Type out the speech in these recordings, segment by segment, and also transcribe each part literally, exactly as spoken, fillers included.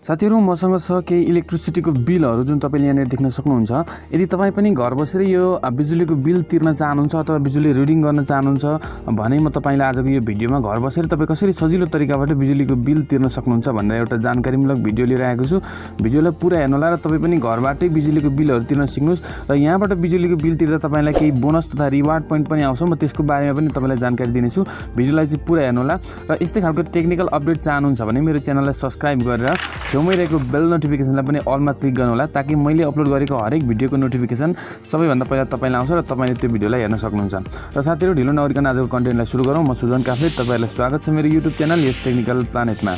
साथीहरु मसँग छ केही इलेक्ट्रिसिटीको बिलहरु जुन तपाईले यहाँ देख्न सक्नुहुन्छ। यदि तपाई पनि घर बसेर यो बिजुलीको बिल तिर्न चाहनुहुन्छ अथवा बिजुली रिडिङ गर्न चाहनुहुन्छ भने म तपाईलाई आजको यो भिडियोमा घर बसेर तपाई कसरी सजिलो तरिकाबाट बिजुलीको बिल तिर्न सक्नुहुन्छ भनेर एउटा जानकारीमूलक भिडियो लिएर आएको छु। भिडियोलाई पुरा हेर्नुहोला र तपाई पनि घरबाटै बिजुलीको बिलहरु तिर्न सिक्नुस् र यहाँबाट बिजुलीको बिल तिर्दा तपाईलाई केही बोनस तथा रिवार्ड पोइन्ट पनि आउँछ। म त्यसको बारेमा पनि तपाईलाई जानकारी दिनेछु। भिडियोलाई चाहिँ पुरा हेर्नुहोला र यस्तै खालको टेक्निकल अपडेट चाहनुहुन्छ भने मेरो च्यानललाई सब्स्क्राइब गरेर छेउमै रहेको बेल नोटिफिकेसनलाई पनि अलमा क्लिक गर्नुहोला ताकि मैले अपलोड गरेको हरेक भिडियोको नोटिफिकेसन सबैभन्दा पहिला तपाईलाई आउँछ र तपाईले त्यो भिडियोलाई हेर्न सक्नुहुन्छ। र साथीहरु ढिलो नगरिकन आजको कन्टेन्टलाई सुरु गरौँ। म सुजन काफ्ले तपाईहरुलाई स्वागत छ मेरो युट्युब च्यानल यस टेक्निकल प्लानेटमा।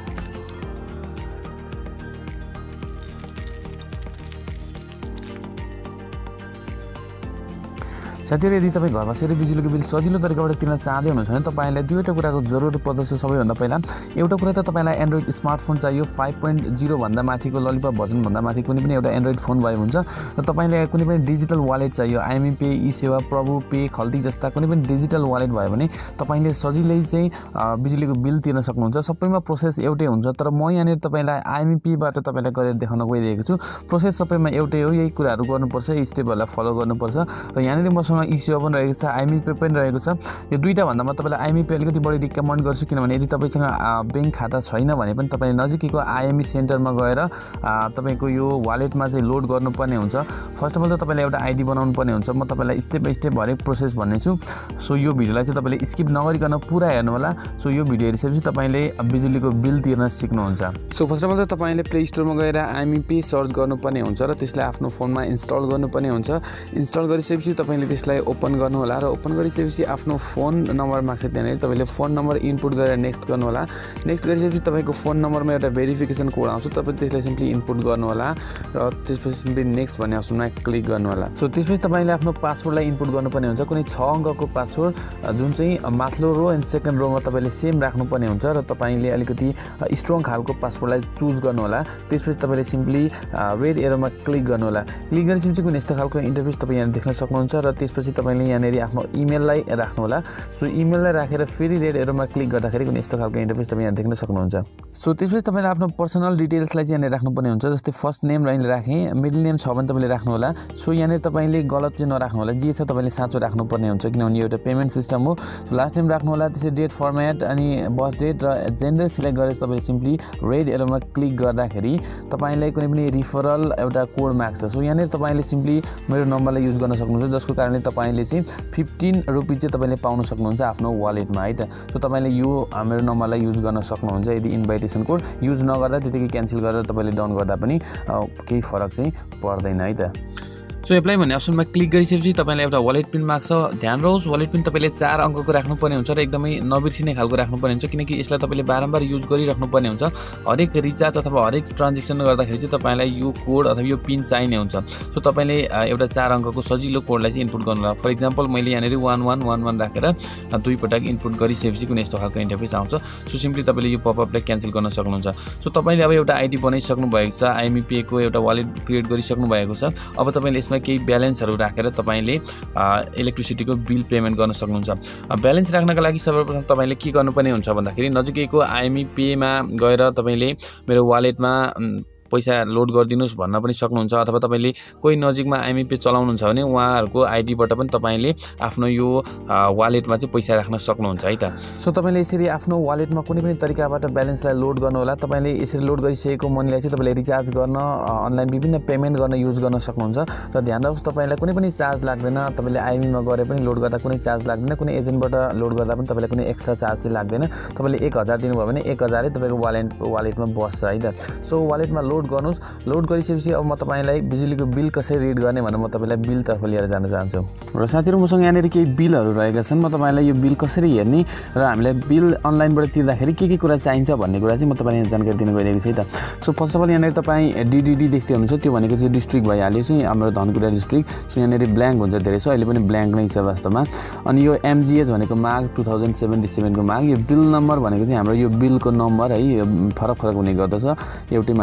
साथीहरु यदि तपाई घर बसेर बिजुलीको बिल सजिलो तरिकाबाट तिर्न चाहदै हुनुहुन्छ भने तपाईलाई दुईवटा कुराको जरुरत पर्दछ। सबैभन्दा पहिला एउटा कुरा त तपाईलाई एन्ड्रोइड स्मार्टफोन चाहियो। फाइभ पोइन्ट जिरो भन्दा माथिको ललिपप भर्जन भन्दा माथि कुनै पनि एउटा एन्ड्रोइड फोन भए हुन्छ र तपाईले कुनै पनि डिजिटल वालेट चाहियो। IME pay, esewa, Prabhu pay, Khalti जस्ता कुनै पनि डिजिटल वालेट भयो भने तपाईले सजिलै चाहिँ बिजुलीको बिल तिर्न सक्नुहुन्छ। सबैमा प्रोसेस एउटै हुन्छ तर म यहाँनिर तपाईलाई आइएमई पे बाट तपाईलाई गरेर देखाउन गइरहेको छु। प्रोसेस सबैमा एउटै हो। यही कुराहरु गर्नुपर्छ, यी स्टेपहरुलाई फलो गर्नुपर्छ र यहाँनिर मसँग esewa पनि रहेको छ, आइएमई पे पनि रहेको छ। यो दुईटा भन्दा म तपाईलाई आइएमई पे अलिकति बढी रिकमेन्ड गर्छु किनभने यदि तपाईसँग बैंक खाता छैन भने पनि तपाईले नजिकैको आइएमई सेन्टरमा गएर तपाईको यो वालेटमा चाहिँ लोड गर्नुपर्ने हुन्छ। फर्स्ट अफ अल त तपाईले एउटा आइडी बनाउनु पर्ने हुन्छ। म तपाईलाई स्टेप बाइ स्टेप हरेक प्रोसेस भन्नेछु। सो यो भिडियोलाई चाहिँ तपाईले स्किप नगरिकन पुरा हेर्नु होला। सो यो भिडियो हेरिसकेपछि तपाईले बिजुलीको बिल तिर्न सिक्नुहुन्छ। सो फर्स्ट अफ अल त तपाईले प्ले स्टोरमा गएर आइएमई पे सर्च गर्नुपर्ने हुन्छ र त्यसलाई आफ्नो फोनमा इन्स्टल गर्नुपर्ने हुन्छ। इन्स्टल गरिसकेपछि तपाईले त्यसलाई ओपन गर्नु होला र ओपन गरिसकेपछि आफ्नो फोन नम्बर माग्छ। त्यहाँनिर तपाईले फोन नम्बर इनपुट गरेर नेक्स्ट गर्नु होला। नेक्स्ट गरिसकेपछि तपाईको फोन नम्बरमा एउटा भेरिफिकेसन कोड आउँछ। तपाईले त्यसलाई सिम्पली इनपुट गर्नु होला र त्यसपछि सिम्पली नेक्स्ट भन्ने अप्सनमा क्लिक गर्नु होला। सो त्यसपछि तपाईले आफ्नो पासवर्डलाई इनपुट गर्नुपर्ने हुन्छ। कुनै छ अङ्कको पासवर्ड जुन चाहिँ माथिल्लो रो एन्ड सेकेन्ड रोमा तपाईले सेम राख्नुपर्ने हुन्छ र तपाईले अलिकति स्ट्रङ खालको पासवर्डलाई चुज गर्नु होला। त्यसपछि तपाईले सिम्पली रेड एरोमा क्लिक गर्नु होला। क्लिक गरिसकेपछि कुनै यस्तो खालको इन्टरफेस तपाईँ यहाँ देख्न सक्नुहुन्छ र त्यसपछि तपाईले यहाँनिर आफ्नो इमेललाई राख्नु होला। सो इमेललाई राखेर फेरि रेड एरोमा क्लिक गर्दाखेरि कुनै यस्तो खालको इन्टरफेस तपाईँ यहाँ देख्न सक्नुहुन्छ। सो त्यसपछि तपाईले आफ्नो पर्सनल डिटेल्सलाई चाहिँ यहाँनिर राख्नुपर्ने हुन्छ। जस्तै फर्स्ट नेम मैले राखेँ, मिडल नेम छ भने तपाईले राख्नु होला। सो यहाँनिर तपाईले गलत चाहिँ नराख्नु होला। जे छ तपाईले साँचो राख्नुपर्ने हुन्छ किनभने यो एउटा पेमेन्ट सिस्टम हो। सो लास्ट नेम राख्नु होला। त्यसै डेट फर्मेट अनि बर्थ डेट र जेन्डर सिलेक्ट गरेर तपाईले सिम्पली रेड एरोमा क्लिक गर्दाखेरि तपाईलाई कुनै पनि रिफरल एउटा कोड माग्छ। सो यहाँनिर तपाईले सिम्पली मेरो नम्बरलाई युज गर्न सक्नुहुन्छ जसको कारणले तपाईले चाहिँ फिफ्टीन रुपिस चाहिँ तपाईले पाउन सक्नुहुन्छ आफ्नो वालेटमा है त। सो तपाईले यो मेरो नम्बरलाई युज गर्न सक्नुहुन्छ। यदि इन्भाइटेसन कोड युज नगर्दा त्यतिकै क्यान्सल गरेर तपाईले डाउन गर्दा पनि केही फरक चाहिँ पर्दैन है त। सो एप्लाई भन्ने अप्सनमा क्लिक गरिसकेपछि तपाईलाई एउटा वालेट पिन माग्छ। ध्यान रहोस् वालेट पिन तपाईले चार अङ्कको राख्नुपर्ने हुन्छ र एकदमै नबिर्सिने खालको राख्नुपर्ने हुन्छ किनकि यसलाई तपाईले बारम्बार युज गरिराख्नुपर्ने हुन्छ। हरेक रिचार्ज अथवा हरेक ट्रान्जेक्सन गर्दाखेरि चाहिँ तपाईलाई यो कोड अथवा यो पिन चाहिने हुन्छ। सो तपाईले एउटा चार अङ्कको सजिलो कोडलाई चाहिँ इनपुट गर्नु होला। फर इक्जाम्पल मैले यहाँनिर वान वान वान वान राखेर दुई पटक इनपुट गरिसकेपछि कुनै यस्तो खालको इन्टरफेस आउँछ। सो सिम्पली तपाईले यो पपअपलाई क्यान्सल गर्न सक्नुहुन्छ। सो तपाईले अब एउटा आइडी बनाइसक्नु भएको छ, आइएमई पे को एउटा वालेट क्रिएट गरिसक्नु भएको छ। अब तपाईले यसमा केही ब्यालेन्सहरू राखेर तपाईले इलेक्ट्रिसिटीको बिल पेमेन्ट गर्न सक्नुहुन्छ। ब्यालेन्स राख्नका लागि सर्वप्रथम तपाईले के गर्नुपर्ने हुन्छ भन्दाखेरि नजिकैको आइएमई पेमा गएर तपाईले मेरो वालेटमा पैसा लोड गरिदिनुस् भन्न पनि सक्नुहुन्छ अथवा तपाईले कोही नजिकमा आइएमई पे चलाउनुहुन्छ भने उहाँहरुको आइडीबाट पनि तपाईले आफ्नो यो वालेटमा चाहिँ पैसा राख्न सक्नुहुन्छ है त। सो तपाईले यसरी आफ्नो वालेटमा कुनै पनि तरिकाबाट ब्यालेन्सलाई लोड गर्नु होला। तपाईले यसरी लोड गरिसकेको मनीलाई चाहिँ तपाईले रिचार्ज गर्न, अनलाइन विभिन्न पेमेन्ट गर्न युज गर्न सक्नुहुन्छ। र ध्यान राख्नुस् तपाईलाई कुनै पनि चार्ज लाग्दैन। तपाईले आइएमई मा गरे पनि लोड गर्दा कुनै चार्ज लाग्दैन। कुनै एजेन्टबाट लोड गर्दा पनि तपाईलाई कुनै एक्स्ट्रा चार्ज चाहिँ लाग्दैन। तपाईले एक हजार दिनुभयो भने एक हजार नै तपाईको वालेट वालेटमा बस्छ है त। सो वालेटमा लोड गर्नुस्। लोड गरिसकेपछि अब म तपाईलाई बिजुलीको बिल कसरी रिड गर्ने भनेर म तपाईलाई बिल तर्फ लिएर जान चाहन्छु। र साथीहरु मसँग यहाँनिर केही बिलहरु रहेका छन्। म तपाईलाई यो बिल कसरी हेर्ने र हामीले बिल अनलाइनबाट तिर्दाखेरि के के कुरा चाहिन्छ भन्ने कुरा चाहिँ म तपाईलाई जानकारी दिन गइरहेको छु है त। सो फर्स्ट अफ अल यहाँनिर तपाई डीडीडी देख्दै हुनुहुन्छ त्यो भनेको चाहिँ डिस्ट्रिक्ट भइहाल्यो चाहिँ हाम्रो धनकुटा डिस्ट्रिक्ट। सो यहाँनिर ब्ल्याङ्क हुन्छ धेरै छ, अहिले पनि ब्ल्याङ्क नै छ वास्तवमा। अनि यो एमजीएच भनेको माग टु थाउजन्ड सेभेन्टी सेभेन को माग। यो बिल नम्बर भनेको चाहिँ हाम्रो यो बिलको नम्बर है, यो फरक फरक हुने गर्दछ एउटै मान्छेको पनि।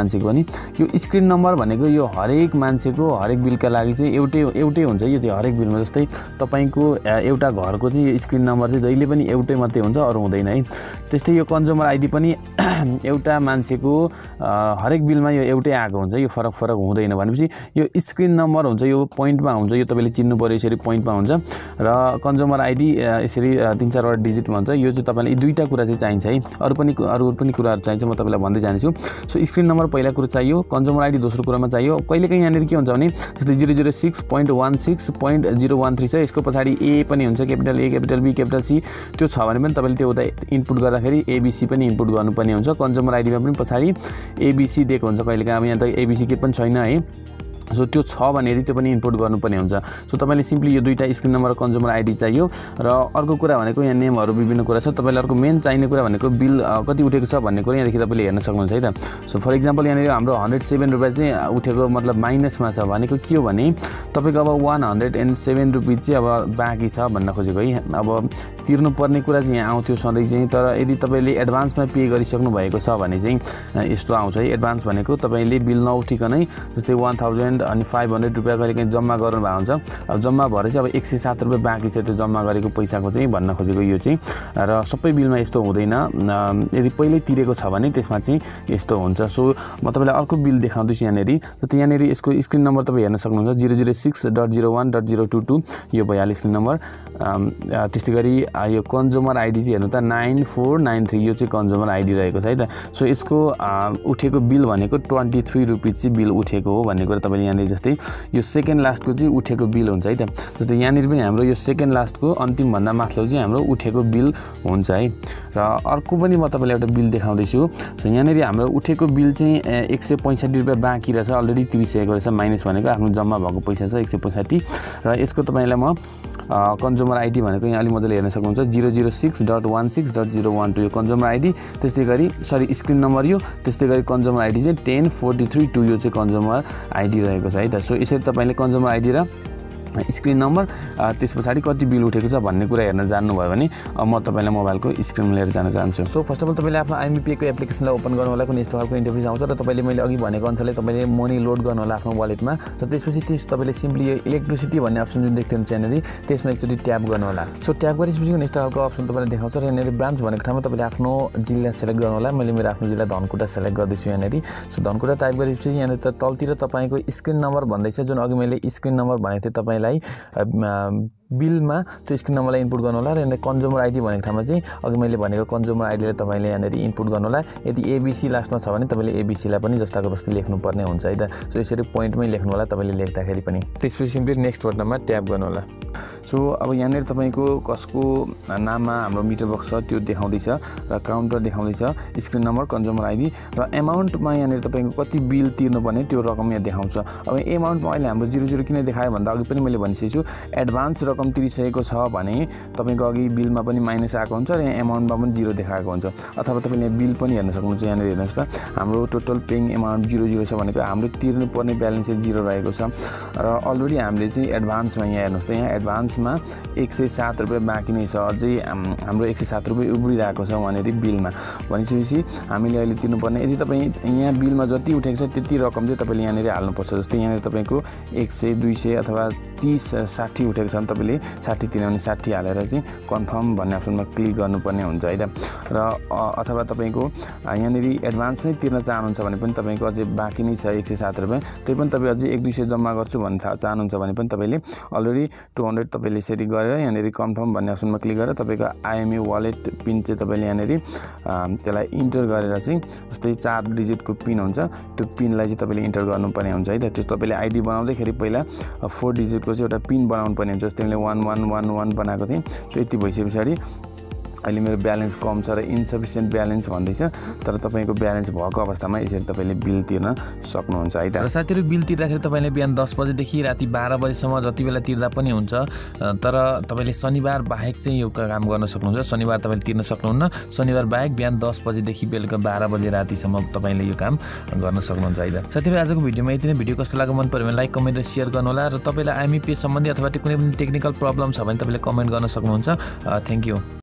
यो स्क्रिन नम्बर भनेको यो हरेक मान्छेको हरेक बिलका लागि चाहिँ एउटै एउटै हुन्छ। यो चाहिँ हरेक बिलमा जस्तै तपाईको एउटा घरको चाहिँ यो स्क्रिन नम्बर चाहिँ जहिले पनि एउटै मात्रै हुन्छ, अरू हुँदैन है। त्यस्तै यो कन्ज्युमर आइडी पनि एउटा मान्छेको हरेक बिलमा यो एउटै आएको हुन्छ, यो फरक फरक हुँदैन। भनेपछि यो स्क्रिन नम्बर हुन्छ यो पोइन्टमा हुन्छ, यो तपाईँले चिन्नु पर्यो यसरी पोइन्टमा हुन्छ र कन्ज्युमर आइडी यसरी तीन चारवटा डिजिटमा हुन्छ। यो चाहिँ तपाईँलाई यी दुईवटा कुरा चाहिँ चाहिन्छ है। अरू पनि अरू पनि कुराहरू चाहिन्छ, म तपाईँलाई भन्दै जानेछु। सो स्क्रिन नम्बर पहिला कुरो चाहियो, कन्ज्युमर आइडी दोस्रो कुरामा चाहियो। कहिलेकाहीँ यहाँनिर के हुन्छ भने जस्तै zero zero six point one six point zero one three छ, यसको पछाडि ए पनि हुन्छ, capital A capital B capital C, त्यो छ भने पनि तपाईँले त्यो उता इनपुट गर्दाखेरि एबिसी पनि इनपुट गर्नुपर्ने हुन्छ। कन्ज्युमर आइडीमा पनि पछाडि एबिसी दिएको हुन्छ, कहिलेकाहीँ अब यहाँ त एबिसी के पनि छैन है। सो त्यो छ भने यदि त्यो पनि इनपुट गर्नुपर्ने हुन्छ। सो तपाईँले सिम्पली यो दुईवटा स्क्रिन नम्बर कन्ज्युमर आइडी चाहियो। र अर्को कुरा भनेको यहाँ नेमहरू विभिन्न कुरा छ। तपाईँलाई अर्को मेन चाहिने कुरा भनेको बिल कति उठेको छ भन्ने कुरा यहाँदेखि तपाईँले हेर्न सक्नुहुन्छ है त। सो फर इक्जाम्पल यहाँनिर हाम्रो हन्ड्रेड सेभेन रुपियाँ चाहिँ उठेको मतलब माइनसमा छ भनेको के हो भने तपाईँको अब one hundred and seven rupees चाहिँ अब बाँकी छ भन्न खोजेको है। अब तिर्नुपर्ने कुरा चाहिँ यहाँ आउँथ्यो सधैँ चाहिँ, तर यदि तपाईँले एडभान्समा पे गरिसक्नु भएको छ भने चाहिँ यस्तो आउँछ है। एडभान्स भनेको तपाईँले बिल नउठिकनै जस्तै वान थाउजन्ड अनि फाइभ हन्ड्रेड रुपियाँ कहिले काहीँ जम्मा गर्नु भएको हुन्छ। अब जम्मा भएर चाहिँ अब एक सय सात रुपियाँ बाँकी छ त्यो जम्मा गरेको पैसाको चाहिँ भन्न खोजेको यो चाहिँ। र सबै बिलमा यस्तो हुँदैन, यदि पहिल्यै तिरेको छ भने त्यसमा चाहिँ यस्तो हुन्छ। सो म तपाईँलाई अर्को बिल देखाउँदैछु यहाँनिर। त यहाँनिर यसको स्क्रिन नम्बर तपाईँ हेर्न सक्नुहुन्छ zero zero six dot zero one dot zero two two, यो भइहाल्यो स्क्रिन नम्बर। त्यस्तै गरी यो कन्ज्युमर आइडी चाहिँ हेर्नु त नाइन फोर नाइन थ्री, यो चाहिँ कन्ज्युमर आइडी रहेको छ है त। सो यसको उठेको बिल भनेको ट्वेन्टी थ्री रुपिज चाहिँ बिल उठेको हो भन्ने कुरा तपाईँले यहाँनिर जस्तै यो सेकेन्ड लास्टको चाहिँ उठेको बिल हुन्छ है त। जस्तै यहाँनिर पनि हाम्रो यो सेकेन्ड लास्टको अन्तिमभन्दा माथिल्लो चाहिँ हाम्रो उठेको बिल हुन्छ है। र अर्को पनि म तपाईँलाई एउटा बिल देखाउँदैछु। सो यहाँनिर हाम्रो उठेको बिल चाहिँ एक सय पैँसठी रुपियाँ बाँकी रहेछ, अलरेडी तिरिसकेको रहेछ। माइनस भनेको आफ्नो जम्मा भएको पैसा छ एक सय पैँसठी। र यसको तपाईँलाई म कन्ज्युमर आइडी भनेको यहाँ अलिक मजाले हेर्न सक्नुहुन्छ zero zero six dot one six dot zero one two, यो कन्ज्युमर आइडी। त्यस्तै गरी सरी स्क्रिन नम्बर यो। त्यस्तै गरी कन्ज्युमर आइडी चाहिँ टेन फोर्टी थ्री टू, यो चाहिँ कन्ज्युमर आइडी रहेको छ है त। सो यसरी तपाईँले कन्ज्युमर आइडी र स्क्रिन नम्बर त्यस पछाडि कति बिल उठेको छ भन्ने कुरा हेर्न जान्नुभयो भने म तपाईँलाई मोबाइलको स्क्रिनमा लिएर जान चाहन्छु। सो फर्स्ट अफ अल तपाईँले आफ्नो आइएमपीको एप्लिकेसनलाई ओपन गर्नु होला, कुनै यस्तो खालको इन्टरफेस आउँछ र तपाईँले मैले अघि भनेको अनुसारले तपाईँले मनी लोड गर्नु होला आफ्नो वालेटमा। र त्यसपछि त्यस तपाईँले सिम्पली यो इलेक्ट्रिसिटी भन्ने अप्सन जुन देख्थ्यो यहाँनिर त्यसमा एकचोटि ट्याप गर्नु होला। सो ट्याप गरेपछि कुनै यस्तो खालको अप्सन तपाईँले देखाउँछ र यहाँनिर ब्रान्च भनेको ठाउँमा तपाईँले आफ्नो जिल्ला सेलेक्ट गर्नु होला। मैले मेरो आफ्नो जिल्ला धनकुटा सेलेक्ट गर्दैछु यहाँनिर। सो धनकुटा टाइप गरेपछि यहाँनिर त तलतिर तपाईँको स्क्रिन नम्बर भन्दैछ, जुन अघि मैले स्क्रिन नम्बर भनेको थिएँ तपाईँलाई बिलमा त्यो स्क्रिन नम्बरलाई इनपुट गर्नु होला। र यहाँनिर कन्ज्युमर आइडी भनेको ठाउँमा चाहिँ अघि मैले भनेको कन्ज्युमर आइडीलाई तपाईँले यहाँनिर इनपुट गर्नु होला। यदि एबिसी लास्टमा छ भने तपाईँले एबिसीलाई पनि जस्ताको जस्तै लेख्नुपर्ने हुन्छ है त। सो यसरी पोइन्टमै लेख्नु होला तपाईँले लेख्दाखेरि पनि। त्यसपछि सिम्पली नेक्स्ट बटनमा ट्याप गर्नु होला। सो अब यहाँनिर तपाईँको कसको नाममा हाम्रो मिटर बक्स छ त्यो देखाउँदैछ र काउन्टर देखाउँदैछ, स्क्रिन नम्बर कन्ज्युमर आइडी र एमाउन्टमा यहाँनिर तपाईँको कति बिल तिर्नुपर्ने त्यो रकम यहाँ देखाउँछ। अब एमाउन्टमा अहिले हाम्रो जिरो जिरो किन देखायो भन्दा अघि पनि मैले भनिसकेको छु एडभान्स रकम तिरिसकेको छ भने तपाईँको अघि बिलमा पनि माइनस आएको हुन्छ र यहाँ एमाउन्टमा पनि जिरो देखाएको हुन्छ। अथवा तपाईँले बिल पनि हेर्न सक्नुहुन्छ। यहाँनिर हेर्नुहोस् त हाम्रो total paying amount zero zero छ भनेको हाम्रो तिर्नुपर्ने ब्यालेन्स चाहिँ जिरो रहेको छ र अलरेडी हामीले चाहिँ एडभान्समा यहाँ हेर्नुहोस् त यहाँ एडभान्समा एक सय सात रुपियाँ बाँकी नै छ, अझै हाम्रो एक सय सात रुपियाँ उब्रिरहेको छ वहाँनिर बिलमा। भनिसकेपछि हामीले अहिले तिर्नुपर्ने यदि तपाईँ यहाँ बिलमा जति उठेको छ त्यति रकम चाहिँ तपाईँले यहाँनिर हाल्नुपर्छ। जस्तै यहाँनिर तपाईँको एक सय दुई सय अथवा तिस साठी उठेको छ भने तपाईँले साठी तिर्यो भने साठी हालेर चाहिँ कन्फर्म भन्ने अप्सनमा क्लिक गर्नुपर्ने हुन्छ है त। र अथवा तपाईँको यहाँनिर एडभान्समै तिर्न चाहनुहुन्छ भने पनि तपाईँको अझै बाँकी नै छ एक सय सात रुपियाँ, त्यही पनि तपाईँ अझै एक दुई सय जम्मा गर्छु भन्ने चाहनुहुन्छ भने पनि तपाईँले अलरेडी टु हन्ड्रेड तपाईँले यसरी गरेर यहाँनिर कन्फर्म भन्ने अप्सनमा क्लिक गरेर तपाईँको आइएमए वालेट पिन चाहिँ तपाईँले यहाँनिर त्यसलाई इन्टर गरेर चाहिँ जस्तै चार डिजिटको पिन हुन्छ त्यो पिनलाई चाहिँ तपाईँले इन्टर गर्नुपर्ने हुन्छ है त। त्यो तपाईँले आइडी बनाउँदाखेरि पहिला फोर डिजिटको चाहिँ एउटा पिन बनाउनु पर्ने हुन्छ। जस्तै मैले वान वान वान वान बनाएको थिएँ। सो यति भइसके पछाडि अहिले मेरो ब्यालेन्स कम छ र इन्सफिसियन्ट ब्यालेन्स भन्दैछ, तर तपाईँको ब्यालेन्स भएको अवस्थामा यसरी तपाईँले बिल तिर्न सक्नुहुन्छ है त। र साथीहरू बिल तिर्दाखेरि तपाईँले बिहान दस बजेदेखि राति बाह्र बजेसम्म जति बेला तिर्दा पनि हुन्छ, तर तपाईँले शनिबार बाहेक चाहिँ यो काम गर्न सक्नुहुन्छ। शनिबार तपाईँले तिर्न सक्नुहुन्न, शनिबार बाहेक बिहान दस बजेदेखि बेलुका बाह्र बजे रातिसम्म तपाईँले यो काम गर्न सक्नुहुन्छ है त। साथीहरू आजको भिडियोमा यति नै। भिडियो कस्तो लाग्यो मन पऱ्यो भने लाइक कमेन्ट र सेयर गर्नुहोला र तपाईँलाई आइएमपी सम्बन्धी अथवा कुनै पनि टेक्निकल प्रब्लम छ भने तपाईँले कमेन्ट गर्न सक्नुहुन्छ। Thank you.